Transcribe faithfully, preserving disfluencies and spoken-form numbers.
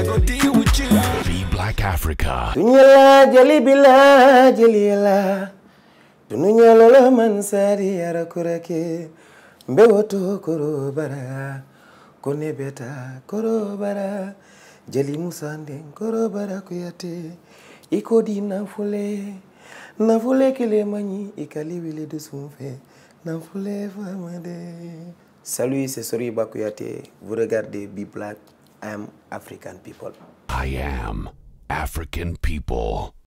I go deal with you. Be Black Africa. Dunyala jali bila jaliela. Dunyala la mansari arakurake. Mbewoto korobara. Kone beta korobara. Jali musande korobara kuyate. Iko di nafule. Nafule kile mani ikali wile dusumfe. Nafule famade. Salut, c'est Soriba Kouyaté. Vous regardez Be Black. I am African people. I am African people.